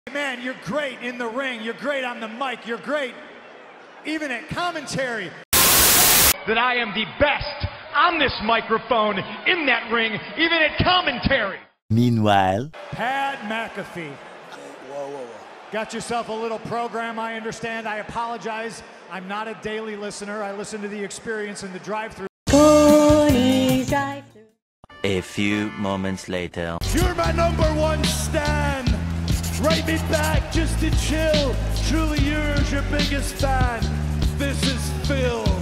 Man, you're great in the ring. You're great on the mic. You're great even at commentary. That I am the best on this microphone, in that ring, even at commentary. Meanwhile, Pat McAfee. Whoa. Got yourself a little program, I understand. I apologize. I'm not a daily listener. I listen to the experience in the drive-thru. a few moments later. You're my #1 stan. Write me back just to chill. Truly yours, your biggest fan. This is Phil.